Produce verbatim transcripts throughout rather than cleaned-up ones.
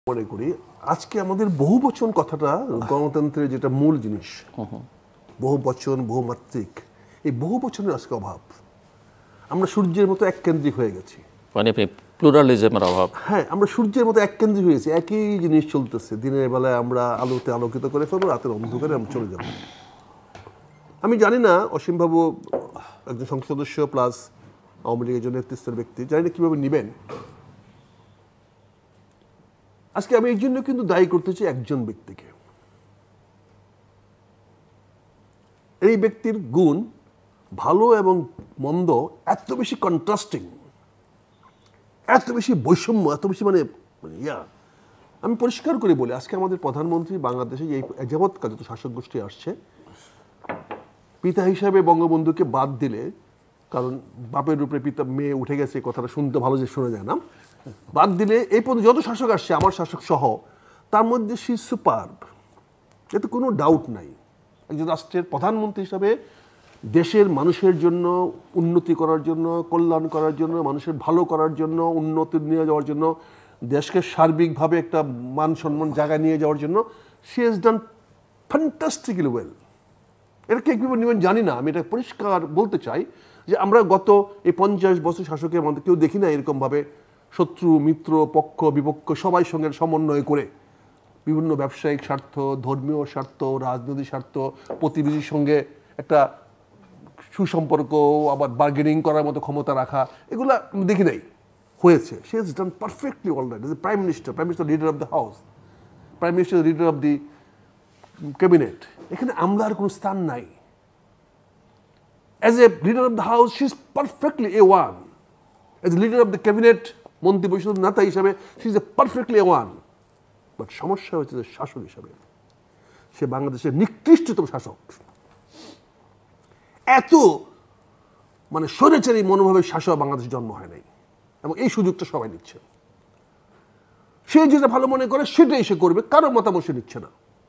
মনে করি আজকে আমাদের বহু বচন কথাটা গণতন্ত্রের যেটা মূল জিনিস, বহু বচন বহুমাত্রিক, এই বহু বচনের আজকে অভাব। আমরা সূর্যের মতো এককেন্দ্রিক হয়ে গেছি, মানে প্লুরালিজমের অভাব। হ্যাঁ, আমরা সূর্যের মতো এককেন্দ্রিক হয়েছি, একই জিনিস চলতেছে। দিনের বেলায় আমরা আলোতে আলোকিত করে ফেলবো, রাতের অন্ধকারে আমরা চলে যাব। আমি জানি না অসীম বাবু একজন সংসদ সদস্য প্লাস আওয়ামী লীগের জন্য নেতৃত্বের ব্যক্তি, জানি না কীভাবে নেবেন। আজকে আমি এই জন্য কিন্তু দায়ী করতে চাই একজন ব্যক্তিকে। এই ব্যক্তির গুণ ভালো এবং মন্দ এত বেশি কন্ট্রাস্টিং, এত বেশি বৈষম্য, এত বেশি মানে ইয়া। আমি পরিষ্কার করে বলি, আজকে আমাদের প্রধানমন্ত্রী বাংলাদেশে এই যাবৎকাল যত শাসক গোষ্ঠী আসছে, পিতা হিসাবে বঙ্গবন্ধুকে বাদ দিলে, কারণ বাপের উপরে পিতা মেয়ে উঠে গেছে, কথাটা শুনতে ভালো যে শোনা যায় না, বাদ দিলে এই পর্যন্ত যত শাসক আসছে আমার শাসক সহ, তার মধ্যে শি সুপারব, এতে কোনো ডাউট নাই। একজন রাষ্ট্রের প্রধানমন্ত্রী হিসাবে দেশের মানুষের জন্য উন্নতি করার জন্য, কল্যাণ করার জন্য, মানুষের ভালো করার জন্য, উন্নতি নিয়ে যাওয়ার জন্য, দেশকে সার্বিকভাবে একটা মান সম্মান জায়গায় নিয়ে যাওয়ার জন্য she has done fantastically well. এটা কে কীভাবে নেবেন জানি না, আমি এটা পরিষ্কার বলতে চাই যে আমরা গত এই পঞ্চাশ বছর শাসকের মধ্যে কেউ দেখি না এরকমভাবে শত্রু মিত্র পক্ষ বিপক্ষ সবাই সঙ্গে সমন্বয় করে বিভিন্ন ব্যবসায়িক স্বার্থ, ধর্মীয় স্বার্থ, রাজনৈতিক স্বার্থ, প্রতিবেশীর সঙ্গে একটা সুসম্পর্ক, আবার বার্গেনিং করার মতো ক্ষমতা রাখা, এগুলো দেখি নাই হয়েছে। She has done perfectly all right. As a prime minister, prime minister leader of the house, prime minister leader of the cabinet, এখানে আমলার কোনো স্থান নাই। As a leader of the house she is perfectly A one. As a leader of the cabinet, মন্ত্রী পরিষদ নেতা হিসাবে she is a perfectly A one. But সমস্যা হচ্ছে যে শাসক হিসাবে সে বাংলাদেশের নিকৃষ্টতম শাসক। এত মানে স্বৈরাচারী মনোভাবের শাসক বাংলাদেশে জন্ম হয় নাই, এবং এই সুযোগটা সবাই নিচ্ছে। সে যেটা ভালো মনে করে সেটাই সে করবে, কারো মতামত সে নিচ্ছে না।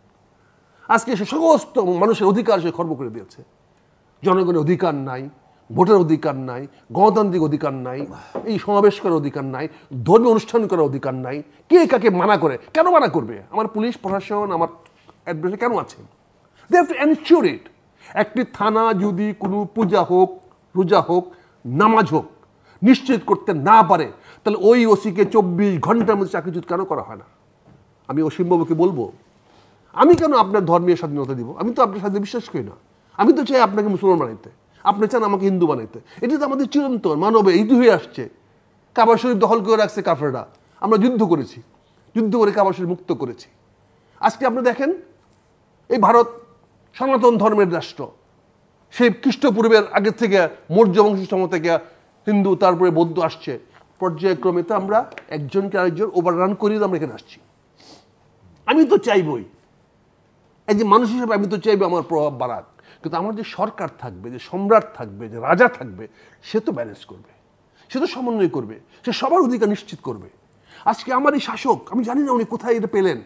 আজকে সে সমস্ত মানুষের অধিকার সে খর্ব করে দিয়েছে। জনগণের অধিকার নাই, ভোটের অধিকার নাই, গণতান্ত্রিক অধিকার নাই, এই সমাবেশ করার অধিকার নাই, ধর্মীয় অনুষ্ঠান করার অধিকার নাই। কে কাকে মানা করে? কেন মানা করবে? আমার পুলিশ প্রশাসন আমার অ্যাড্রেসে কেন আছে? They have to ensure it. একটি থানা যদি কোনো পূজা হোক, রোজা হোক, নামাজ হোক নিশ্চিত করতে না পারে, তাহলে ওই ওসিকে চব্বিশ ঘন্টার মধ্যে চাকরিচ্যুত কেন করা হয় না? আমি অসীমবাবুকে বলবো, আমি কেন আপনার ধর্মীয় স্বাধীনতা দিব? আমি তো আপনার স্বাধীনতা বিশ্বাস করি না। আমি তো চাই আপনাকে মুসলমান বানাইতে, আপনি চান আমাকে হিন্দু বানাইতে। এটা তো আমাদের চিরন্তন মানবে ইতি হয়ে আসছে। কাবা শরীফ দখল করে রাখছে কাফেররা, আমরা যুদ্ধ করেছি, যুদ্ধ করে কাবা শরীফ মুক্ত করেছি। আজকে আপনি দেখেন এই ভারত সনাতন ধর্মের রাষ্ট্র, সেই খ্রিস্টপূর্বের আগের থেকে মৌর্য বংশ সময় থেকে হিন্দু, তারপরে বৌদ্ধ আসছে, পর্যায়ক্রমে তো আমরা একজনকে আরেকজন ওভাররান করিয়ে আমরা এখানে আসছি। আমি তো চাইবই, এই যে মানুষ হিসেবে আমি তো চাইবো আমার প্রভাব বাড়াক, কিন্তু আমার যে সরকার থাকবে, যে সম্রাট থাকবে, যে রাজা থাকবে, সে তো ব্যালেন্স করবে, সে তো সমন্বয় করবে, সে সবার অধিকার নিশ্চিত করবে। আজকে আমার এই শাসক, আমি জানি না উনি কোথায় এটা পেলেন।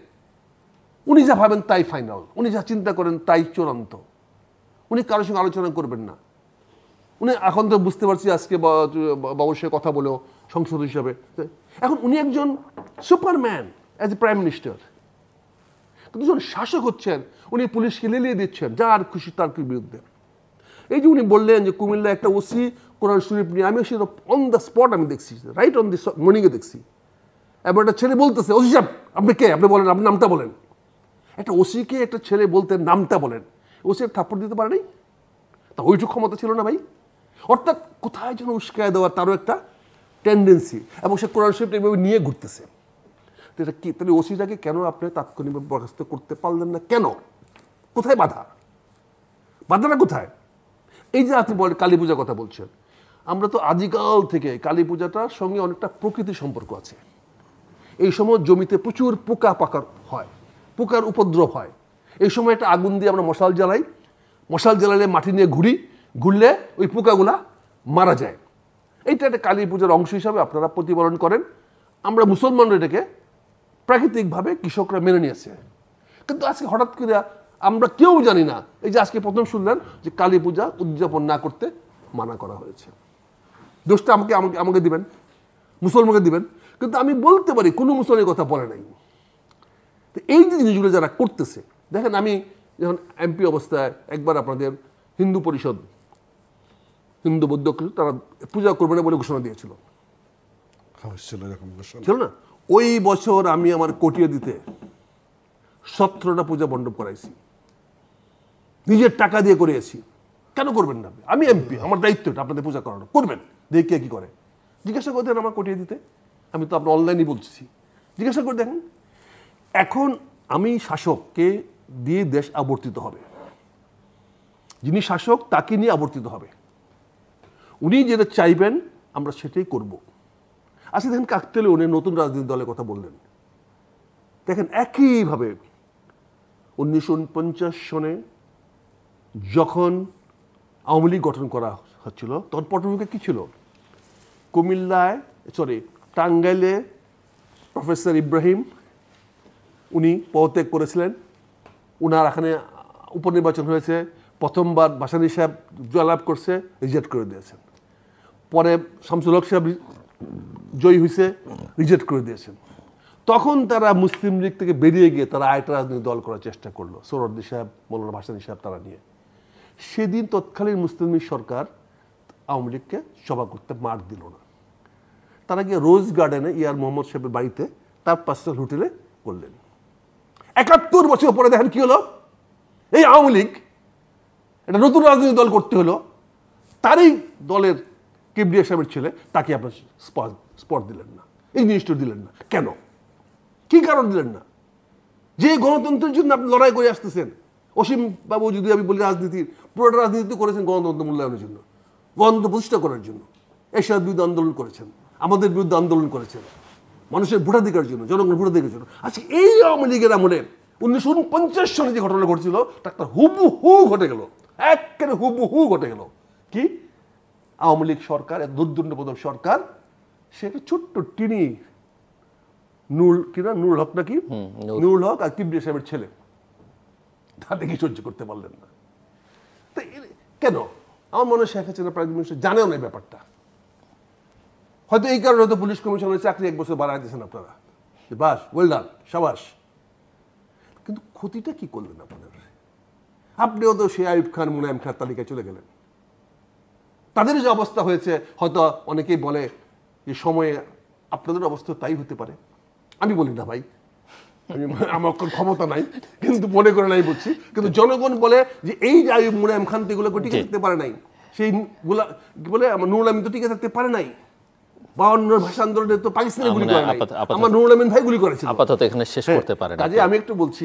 উনি যা ভাবেন তাই ফাইনাল, উনি যা চিন্তা করেন তাই চূড়ান্ত। উনি কারোর সঙ্গে আলোচনা করবেন না। উনি এখন তো বুঝতে পারছি আজকে বাবুর সাথে কথা বলেও সংসদ হিসাবে, এখন উনি একজন superman as a prime minister. কিন্তু যখন শাসক হচ্ছেন উনি পুলিশকে লেলিয়ে দিচ্ছেন যার খুশি তার বিরুদ্ধে। এই যে উনি বললেন যে কুমিল্লা একটা ওসি কোরআন শরীফ নিয়ে, আমি সেটা অন দ্য স্পট আমি দেখছি, রাইট অন দি মর্নিংয়ে দেখছি। এবার একটা ছেলে বলতেছে, ওসি সাহেব আপনি কে, আপনি বলেন, আপনি নামটা বলেন। একটা ওসিকে একটা ছেলে বলতে নামটা বলেন, ওসি থাপ্পড় দিতে পারে নাই, তা ওইটুকু ক্ষমতা ছিল না ভাই। অর্থাৎ কোথায় যেন উস্কায় দেওয়ার তারও একটা টেন্ডেন্সি, এবং সে কোরআন শরীফটা এইভাবে নিয়ে ঘুরতেছে। তো এটা কি, তাহলে ওসিটাকে কেন আপনি তাৎক্ষণিকভাবে বরখাস্ত করতে পারলেন না কেন? কোথায় বাধা? বাধাটা কোথায়? এই যে আপনি বলেন কালী পূজার কথা বলছেন, আমরা তো আদিকাল থেকে কালী পূজাটার সঙ্গে অনেকটা প্রকৃতির সম্পর্ক আছে। এই সময় জমিতে প্রচুর পোকা পাকার হয়, পোকার উপদ্রব হয়। এই সময় একটা আগুন দিয়ে আমরা মশাল জ্বালাই, মশাল জ্বালালে মাটি নিয়ে ঘুরি, ঘুরলে ওই পোকাগুলা মারা যায়। এইটা একটা কালী পূজার অংশ হিসাবে আপনারা প্রতিপালন করেন। আমরা মুসলমানরা এটাকে প্রাকৃতিকভাবে কৃষকরা মেনে নিয়েছে। কিন্তু আজকে হঠাৎ করে আমরা কেউ জানি না, এই যে আজকে প্রথম শুনলেন যে কালী পূজা উদযাপন না করতে মানা করা হয়েছে। দোষটা আমাকে আমাকে আমাকে দিবেন, মুসলমানকে দিবেন, কিন্তু আমি বলতে পারি কোনো মুসলমানের কথা বলে নাই। তো এই যে জিনিসগুলো যারা করতেছে, দেখেন আমি যখন এমপি অবস্থায় একবার আপনাদের হিন্দু পরিষদ, হিন্দু বৌদ্ধ তারা পূজা করবে না বলে ঘোষণা দিয়েছিল, ছিল না? ওই বছর আমি আমার কটিয়ে দিতে সতেরোটা পূজা মণ্ডপ করাইছি, নিজের টাকা দিয়ে করিয়েছি। কেন করবেন না? আমি এমপি, আমার দায়িত্ব এটা আপনাদের পূজা করানো, করবেন। দেখি কে কি করে, জিজ্ঞাসা করতেন আমার কটিয়ে দিতে। আমি তো আপনার অনলাইনে বলছি, জিজ্ঞাসা করে দেখেন। এখন আমি শাসককে দিয়ে দেশ আবর্তিত হবে, যিনি শাসক তাকে নিয়ে আবর্তিত হবে, উনি যেটা চাইবেন আমরা সেটাই করব। আচ্ছা দেখেন, কাকতালীয় উনি নতুন রাজনৈতিক দলের কথা বললেন। দেখেন একইভাবে উনিশশো উনপঞ্চাশ সনে যখন আওয়ামী লীগ গঠন করা হচ্ছিল, তখন পটভূমিকা কী ছিল? কুমিল্লায়, সরি টাঙ্গাইলে প্রফেসর ইব্রাহিম উনি পদত্যাগ করেছিলেন, উনার এখানে উপনির্বাচন হয়েছে, প্রথমবার ভাসানী সাহেব জয়লাভ করছে, রিজেক্ট করে দিয়েছেন। পরে শামসুল হক সাহেব জয়ী হয়েছে, রিজেক্ট করে দিয়েছেন। তখন তারা মুসলিম লীগ থেকে বেরিয়ে গিয়ে তারা আরেকটা রাজনৈতিক দল করার চেষ্টা করলো, সোহরাওয়ার্দী সাহেব, মৌলানা ভাসানী সাহেব তারা নিয়ে। সেদিন তৎকালীন মুসলিম লীগ সরকার আওয়ামী লীগকে সভা করতে মাঠ দিল না, তারা গিয়ে রোজ গার্ডেনে ইয়ার মোহাম্মদ সাহেবের বাড়িতে তার পাঁচটা হোটেলে করলেন। একাত্তর বছর পরে দেখেন কি হলো, এই আওয়ামী লীগ একটা নতুন রাজনৈতিক দল করতে হলো, তারই দলের কিবরিয়া সাহেবের ছেলে তাকে আপনার স্পট দিলেন না, এই জিনিসটা দিলেন না। কেন? কি কারণ দিলেন না? যে গণতন্ত্রের জন্য আপনি লড়াই করে আসতেছেন, অসীম বাবু যদি আমি বলি রাজনীতির পুরোটা রাজনীতি করেছেন গণতন্ত্র মূল্যায়নের জন্য, গণতন্ত্র প্রতিষ্ঠা করার জন্য। এরশাদের বিরুদ্ধে আন্দোলন করেছেন, আমাদের বিরুদ্ধে আন্দোলন করেছেন, মানুষের ভোটাধিকার জন্য, জনগণের ভোটাধিকার জন্য। আচ্ছা এই আওয়ামী লীগের আমলে উনিশশো উনপঞ্চাশ সনে যে ঘটনা ঘটেছিল তার হুবু হু ঘটে গেল, একেবারে হুবু হু ঘটে গেল। কি? আওয়ামী লীগ সরকার, দুর্দণ্ডপ্রদ সরকার, সে একটা ছোট্ট টিনি নুর কিনা নুরুল হক নাকি নুরুল হক আর কিবরিয়া সাহেবের ছেলে, তাদেরকে সহ্য করতে পারলেন না। তো কেন? আমার মনে হয় শেখ হাসিনা প্রাইম মিনিস্টার জানেও না এই ব্যাপারটা। হয়তো এই কারণে হয়তো পুলিশ কমিশনের চাকরি এক বছর বাড়ায় দিয়েছেন আপনারা, বাস ওয়েল ডান, সাবাস। কিন্তু ক্ষতিটা কি করলেন আপনাদের? আপনিও তো সে আইয়ুব খান, মুনায়েম খান তালিকায় চলে গেলেন। তাদের যে অবস্থা হয়েছে, হয়তো অনেকেই বলে যে সময়ে আপনাদের অবস্থা তাই হতে পারে। আমি বলি না ভাই, আমি আমার ক্ষমতা নাই, কিন্তু মনে করে নাই বলছি। কিন্তু জনগণ বলে যে এই যে আইয়ুব মুনায়েম খান তো এগুলো টিকে থাকতে পারে নাই, সেই গুলা কি বলে আমার নুরুল আমিন তো টিকে থাকতে পারে নাই, বায়ান্নর ভাষা আন্দোলনে তো পাকিস্তানে গুলি করে নাই, আমার নুরুল আমিন ভাই গুলি করেছিল। আপাতত এখানে শেষ করতে পারে না। কাজে আমি একটু বলছি,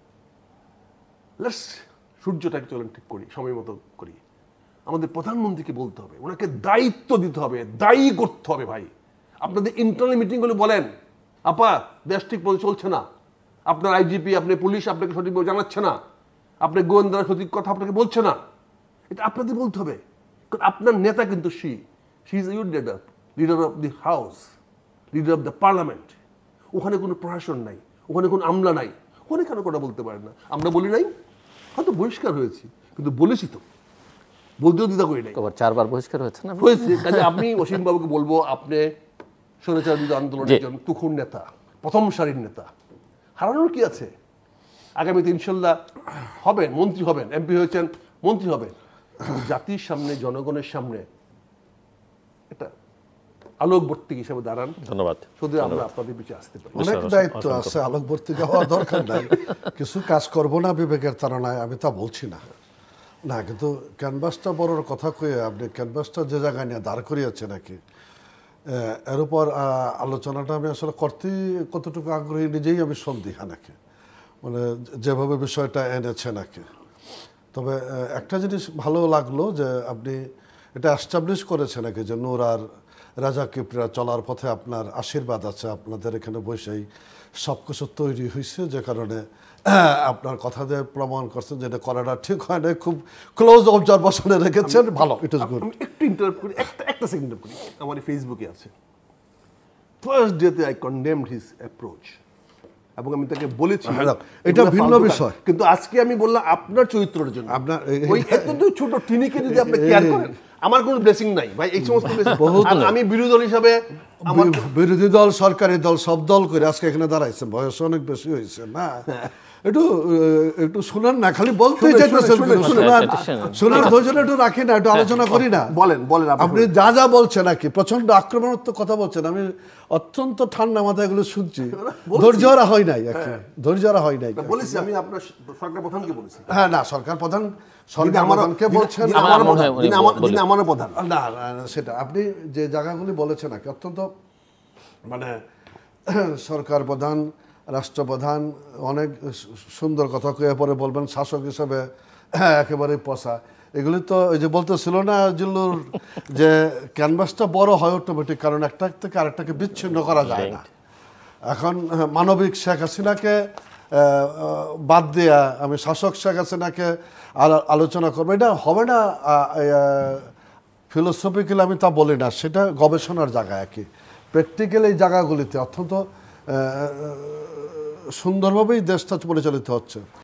লেটস সূর্যটাকে চলেন ঠিক করি, সময় মতো করি। আমাদের প্রধানমন্ত্রীকে বলতে হবে, ওনাকে দায়িত্ব দিতে হবে, দায়ী করতে হবে। ভাই আপনাদের ইন্টারনাল মিটিংগুলো বলেন, আপা দেশ ঠিক মতো চলছে না, আপনার আইজিপি, আপনার পুলিশ আপনাকে সঠিকভাবে জানাচ্ছে না, আপনার গোয়েন্দারা সঠিক কথা আপনাকে বলছে না, এটা আপনাদের বলতে হবে। কারণ আপনার নেতা কিন্তু she she is your leader, leader of the house, leader of the parliament. ওখানে কোনো প্রশাসন নাই, ওখানে কোনো আমলা নাই, ওখানে কেন কথা বলতে পারেন না? আমরা বলি নাই, হয়তো বহিষ্কার হয়েছি, কিন্তু বলেছি তো, বলতেও দ্বিধা করি নাই। চারবার বহিষ্কার হয়েছে না হয়েছে। কাজে আপনি অসীম বাবুকে বলবো, আপনি স্বৈরাচার বিরোধী আন্দোলনের একজন তুখুর নেতা, প্রথম সারির নেতা, হারানোর কি আছে? আগামীতে ইনশাল্লাহ হবেন, মন্ত্রী হবেন, এমপি হয়েছেন, মন্ত্রী হবেন, জাতির সামনে, জনগণের সামনে একটা আলোকবর্তী হিসেবে দাঁড়ান। ধন্যবাদ। শুধু আমরা আপনাদের পিছিয়ে আসতে পারি। অনেক দায়িত্ব আছে, আলোকবর্তী হওয়ার দরকার নাই। কিছু কাজ করবো না বিবেকের তাড়নায়, আমি তা বলছি না না কিন্তু ক্যানভাসটা বড়োর কথা কয়ে আপনি ক্যানভাসটা যে জায়গায় নিয়ে দাঁড় করিয়েছে নাকি, এর উপর আলোচনাটা আমি আসলে করতে কতটুকু আগ্রহী নিজেই আমি সন্দিহান নাকি, মানে যেভাবে বিষয়টা এনেছে নাকি। তবে একটা জিনিস ভালো লাগলো যে আপনি এটা এস্টাবলিশ করেছে নাকি যে নূর আর রাজা কিবরিয়া চলার পথে আপনার আশীর্বাদ আছে, আপনাদের এখানে বসেই সব কিছু তৈরি হয়েছে, যে কারণে আপনার কথা দিয়ে প্রমাণ করছেন যে এটা করাটা ঠিক হয় না, খুব ক্লোজ অবজারভেশনে রেখেছেন, ভালো, ইট ইজ গুড। একটু ইন্টারাপ্ট করি, একটা একটা সেকেন্ড করি। আমার ফেসবুকে আছে, ফার্স্ট ডেতে আই কন্ডেমড হিজ অ্যাপ্রোচ, এবং আমি তাকে বলেছি এটা ভিন্ন বিষয়, কিন্তু আজকে আমি বললাম আপনার চরিত্রের জন্য, আপনার ওই এত ছোট টিনিকে যদি আপনি কেয়ার করেন, আমার কোনো ব্লেসিং নাই ভাই, এই সমস্ত ব্লেসিং। আমি বিরোধী দল হিসাবে বিরোধী দল সরকারি দল সব দল করে আজকে এখানে দাঁড়াইছে, বয়স অনেক বেশি হয়েছে না, একটু একটু শুনেন না, খালি বলতেই চাইতেছেন, শোনার ধৈর্যটা একটু রাখি না, একটু আলোচনা করি না। বলেন বলেন আপনি যা যা বলছেন নাকি প্রচন্ড আক্রমণাত্মক কথা বলছেন, আমি অত্যন্ত ঠান্ডা মাথায় এগুলো শুনছি, ধৈর্য হারা হয় নাই, ধৈর্য হারা হয় নাই। বলেছি আমি আপনার সরকার প্রধানকে বলেছি। হ্যাঁ না, সরকার প্রধান সরকার প্রধানকে বলছেন, আমারও প্রধান না সেটা আপনি যে জায়গাগুলি বলেছেন নাকি অত্যন্ত মানে সরকার প্রধান রাষ্ট্রপ্রধান অনেক সুন্দর কথা কয়ে পরে বলবেন শাসক হিসেবে একেবারে পচা, এগুলি তো ওই যে বলতেছিল না জিল্লুর যে ক্যানভাসটা বড় হয় অটোমেটিক, কারণ একটা থেকে আরেকটাকে বিচ্ছিন্ন করা যায় না। এখন মানবিক শেখ হাসিনাকে বাদ দিয়া আমি শাসক শেখ হাসিনাকে আলোচনা করবো, এটা হবে না। ফিলোসফিক্যালি আমি তা বলি না, সেটা গবেষণার জায়গা আর কি। প্র্যাকটিক্যাল এই জায়গাগুলিতে অত্যন্ত সুন্দরভাবেই দেশটা পরিচালিত হচ্ছে।